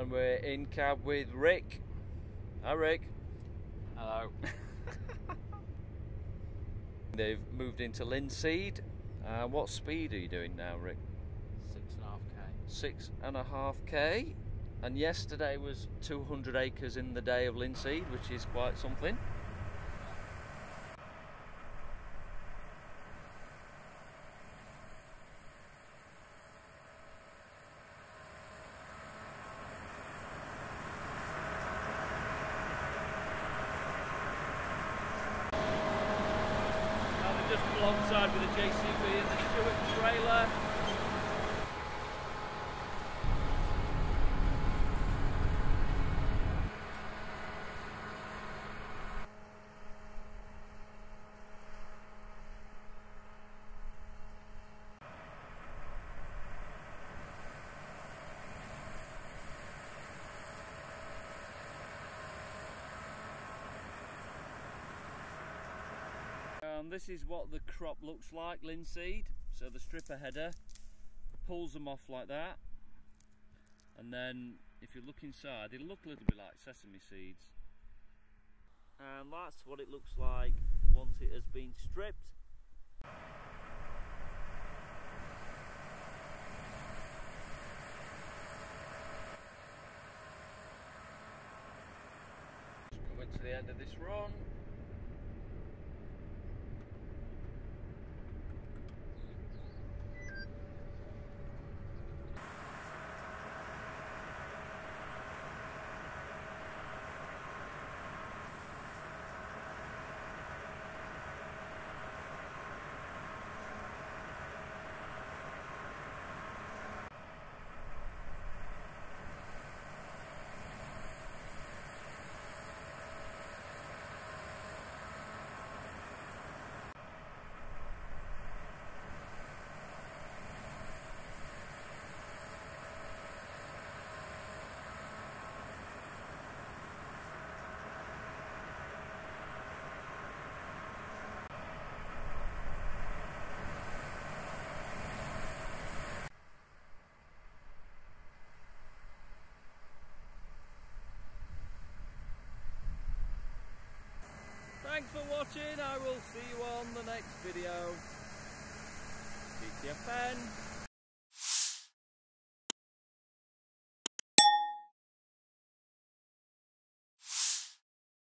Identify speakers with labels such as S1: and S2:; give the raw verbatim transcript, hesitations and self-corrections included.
S1: and we're in cab with Rick. Hi Rick.
S2: Hello.
S1: They've moved into Linseed. Uh, what speed are you doing now, Rick?
S2: Six and a half K.
S1: Six and a half K. And yesterday was two hundred acres in the day of Linseed, which is quite something. Just alongside with the J C B and the Stewart trailer. Um, this is what the crop looks like, linseed. So the stripper header pulls them off like that, and then if you look inside, it'll look a little bit like sesame seeds. And that's what it looks like once it has been stripped. Coming to the end of this run. Thanks for watching. I will see you on the next video. Keep your pen.